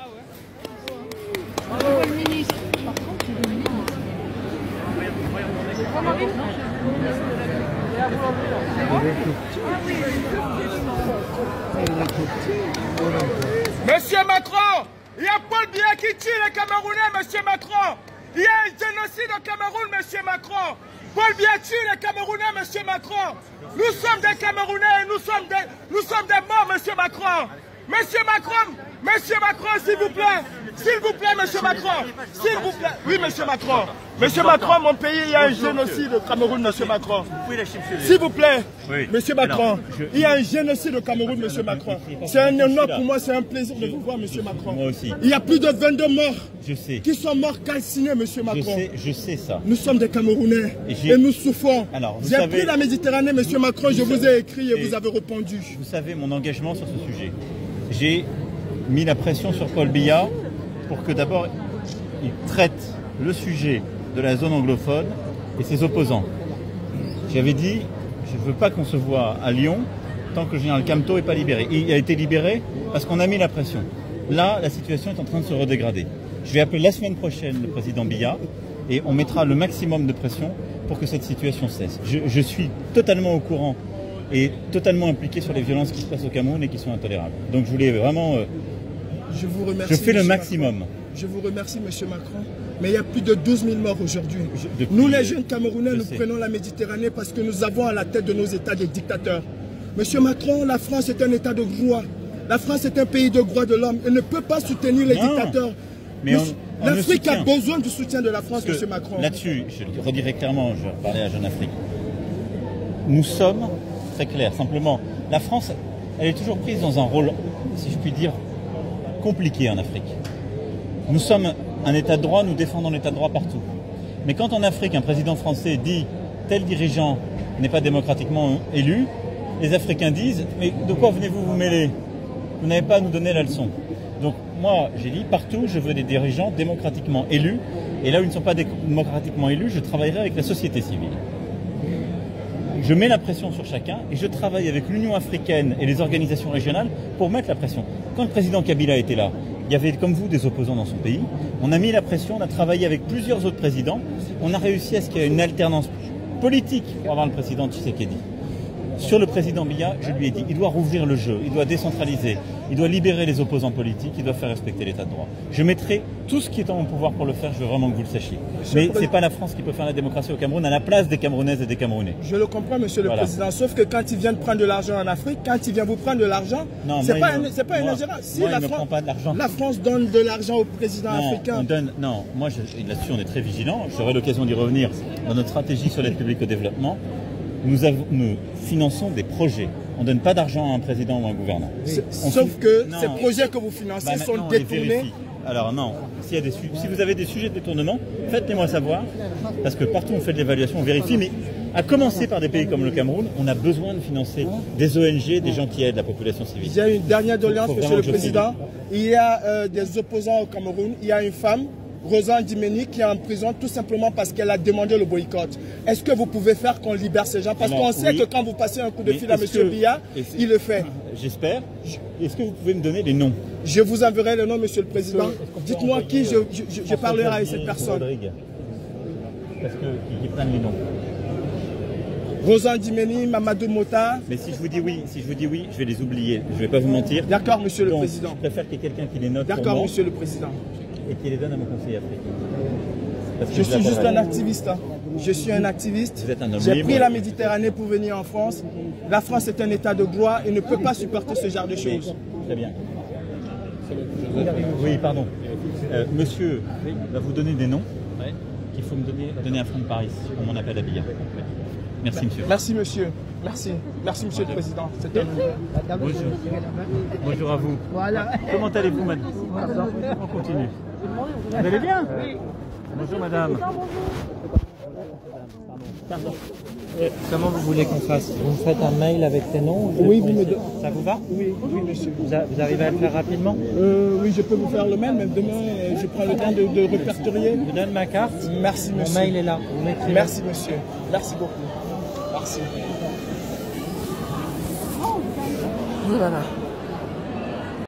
Le ministre. Par contre, le ministre. Monsieur Macron, il y a Paul Biya qui tue les Camerounais, monsieur Macron. Il y a un génocide au Cameroun, monsieur Macron. Paul Biya tue les Camerounais, monsieur Macron. Nous sommes des Camerounais, nous sommes des morts, monsieur Macron. Monsieur Macron, s'il vous plaît, monsieur Macron, s'il vous plaît. Oui, monsieur Macron. Monsieur Macron, mon pays, il y a un génocide au Cameroun, monsieur Macron. S'il vous plaît, monsieur Macron, il y a un génocide au Cameroun, monsieur Macron. C'est un honneur pour moi, c'est un plaisir de vous voir, monsieur Macron. Moi aussi. Il y a plus de 22 morts. Je sais. Qui sont morts calcinés, monsieur Macron. Je sais ça. Nous sommes des Camerounais et nous souffrons. J'ai pris la Méditerranée, monsieur Macron, je vous ai écrit et vous avez répondu. Vous savez mon engagement sur ce sujet. J'ai mis la pression sur Paul Biya pour que d'abord il traite le sujet de la zone anglophone et ses opposants. J'avais dit, je ne veux pas qu'on se voit à Lyon tant que le général Camteau n'est pas libéré. Il a été libéré parce qu'on a mis la pression. Là, la situation est en train de se redégrader. Je vais appeler la semaine prochaine le président Biya et on mettra le maximum de pression pour que cette situation cesse. Je suis totalement au courant et totalement impliqué sur les violences qui se passent au Cameroun et qui sont intolérables. Donc je voulais vraiment... je vous remercie. Je fais le maximum. Macron. Je vous remercie, monsieur Macron. Mais il y a plus de 12 000 morts aujourd'hui. Nous, les jeunes Camerounais, nous prenons la Méditerranée parce que nous avons à la tête de nos États des dictateurs. Monsieur Macron, la France est un État de droit. La France est un pays de droits de l'homme. Elle ne peut pas soutenir les dictateurs. L'Afrique a besoin du soutien de la France, monsieur Macron. Là-dessus, je le redirai clairement, je parlais à Jeune Afrique. Nous sommes très clairs. Simplement, la France, elle est toujours prise dans un rôle, si je puis dire, compliqué en Afrique. Nous sommes un État de droit, nous défendons l'État de droit partout. Mais quand en Afrique, un président français dit tel dirigeant n'est pas démocratiquement élu, les Africains disent « mais de quoi venez-vous vous mêler? Vous n'avez pas à nous donner la leçon ». Donc moi, j'ai dit partout, je veux des dirigeants démocratiquement élus. Et là où ils ne sont pas démocratiquement élus, je travaillerai avec la société civile. Je mets la pression sur chacun et je travaille avec l'Union africaine et les organisations régionales pour mettre la pression. Quand le président Kabila était là, il y avait comme vous des opposants dans son pays. On a mis la pression, on a travaillé avec plusieurs autres présidents. On a réussi à ce qu'il y ait une alternance politique pour avoir le président Tshisekedi. Sur le président Biya, je lui ai dit, il doit rouvrir le jeu, il doit décentraliser, il doit libérer les opposants politiques, il doit faire respecter l'état de droit. Je mettrai tout ce qui est en mon pouvoir pour le faire, je veux vraiment que vous le sachiez. Mais ce n'est pas la France qui peut faire la démocratie au Cameroun à la place des Camerounaises et des Camerounais. Je le comprends, monsieur le président, sauf que quand il vient de prendre de l'argent en Afrique, quand il vient vous prendre de l'argent, c'est pas une ingérence. Si moi, il ne prend pas de l'argent. La France donne de l'argent aux présidents africains. Non, moi là-dessus on est très vigilant, j'aurai l'occasion d'y revenir dans notre stratégie sur l'aide publique au développement. Nous finançons des projets. On ne donne pas d'argent à un président ou à un gouvernant. Sauf que ces projets que vous financez sont détournés. Alors non, si vous avez des sujets de détournement, faites-les-moi savoir, parce que partout on fait de l'évaluation, on vérifie, mais à commencer par des pays comme le Cameroun, on a besoin de financer des ONG, des gens qui aident la population civile. Il y a une dernière doléance, monsieur le président. Il y a des opposants au Cameroun, il y a une femme, Rosa Ndimeni, qui est en prison tout simplement parce qu'elle a demandé le boycott. Est-ce que vous pouvez faire qu'on libère ces gens? Parce qu'on sait que quand vous passez un coup de fil à M. Biya, il le fait. J'espère. Est-ce que vous pouvez me donner les noms? Je vous enverrai le nom, monsieur le président. Dites-moi qui je parlerai avec cette personne. Parce qu'ils prennent les noms. Rosa Ndimeni, Mamadou Mota. Mais si je vous dis oui, je vais les oublier. Je ne vais pas vous mentir. D'accord, monsieur le président. Je préfère qu'il y ait quelqu'un qui les note. D'accord, monsieur le président. Et qui les donne à mon conseiller africain. Je suis juste un activiste. Je suis un activiste. J'ai pris la Méditerranée pour venir en France. La France est un état de droit et ne peut pas supporter ce genre de choses. Très bien. Oui, pardon. Monsieur va vous donner des noms qu'il faut me donner à Franck Paris pour mon appel à Biya. Merci, monsieur. Merci, monsieur. Merci. Merci, monsieur le président. Bonjour. Bonjour à vous. Voilà. Comment allez-vous, madame? On continue. Vous allez bien? Oui. Bonjour, madame. Pardon. Comment vous voulez qu'on fasse? Vous me faites un mail avec tes noms? Oui, ça vous va? Oui, monsieur. Vous arrivez à le faire rapidement? Oui, je peux vous faire le mail, mais demain, je prends le temps de répertorier. Je vous donne ma carte. Merci, monsieur. Mon mail est là. Merci, monsieur. Merci beaucoup. Merci. Voilà.